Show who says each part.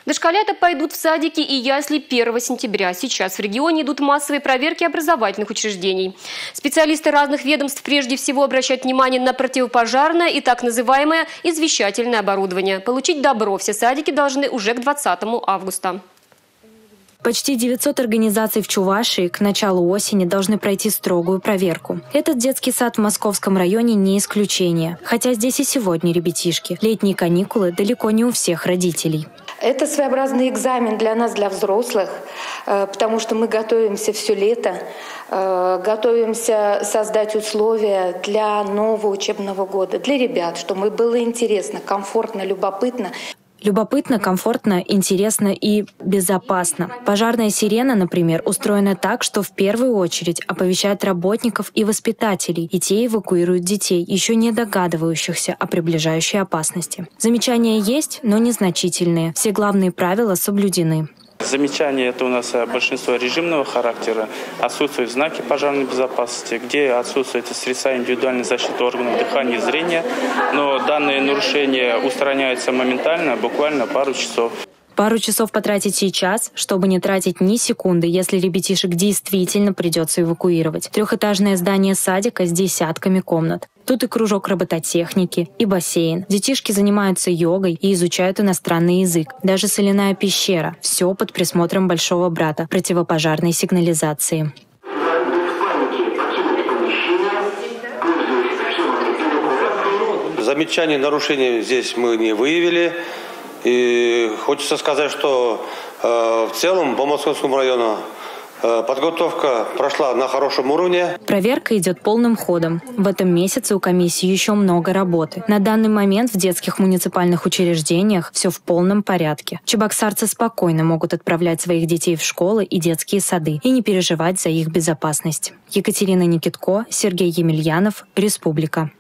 Speaker 1: Дошколята пойдут в садики и ясли 1 сентября. Сейчас в регионе идут массовые проверки образовательных учреждений. Специалисты разных ведомств прежде всего обращают внимание на противопожарное и так называемое извещательное оборудование. Получить добро все садики должны уже к 20 августа.
Speaker 2: Почти 900 организаций в Чувашии к началу осени должны пройти строгую проверку. Этот детский сад в Московском районе не исключение. Хотя здесь и сегодня ребятишки. Летние каникулы далеко не у всех родителей.
Speaker 3: Это своеобразный экзамен для нас, для взрослых, потому что мы готовимся все лето, готовимся создать условия для нового учебного года, для ребят, чтобы было интересно, комфортно, любопытно.
Speaker 2: Любопытно, комфортно, интересно и безопасно. Пожарная сирена, например, устроена так, что в первую очередь оповещает работников и воспитателей, и те эвакуируют детей, еще не догадывающихся о приближающей опасности. Замечания есть, но незначительные. Все главные правила соблюдены.
Speaker 4: Замечания – это у нас большинство режимного характера. Отсутствуют знаки пожарной безопасности, где отсутствуют средства индивидуальной защиты органов дыхания и зрения. Но данные нарушения устраняются моментально, буквально пару часов.
Speaker 2: Пару часов потратить сейчас, чтобы не тратить ни секунды, если ребятишек действительно придется эвакуировать. Трехэтажное здание садика с десятками комнат. Тут и кружок робототехники, и бассейн. Детишки занимаются йогой и изучают иностранный язык. Даже соляная пещера. Все под присмотром большого брата противопожарной сигнализации.
Speaker 5: Замечаний, нарушений здесь мы не выявили. И хочется сказать, что в целом по Московскому району подготовка прошла на хорошем уровне.
Speaker 2: Проверка идет полным ходом. В этом месяце у комиссии еще много работы. На данный момент в детских муниципальных учреждениях все в полном порядке. Чебоксарцы спокойно могут отправлять своих детей в школы и детские сады и не переживать за их безопасность. Екатерина Никитко, Сергей Емельянов, Республика.